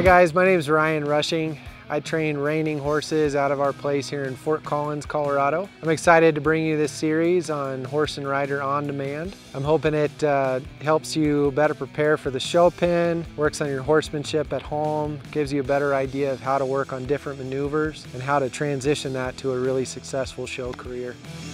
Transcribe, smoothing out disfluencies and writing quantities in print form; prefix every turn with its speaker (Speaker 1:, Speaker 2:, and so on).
Speaker 1: guys, my name is Ryan Rushing. I train reining horses out of our place here in Fort Collins, Colorado. I'm excited to bring you this series on Horse and Rider on demand. I'm hoping it helps you better prepare for the show pen, works on your horsemanship at home, gives you a better idea of how to work on different maneuvers and how to transition that to a really successful show career.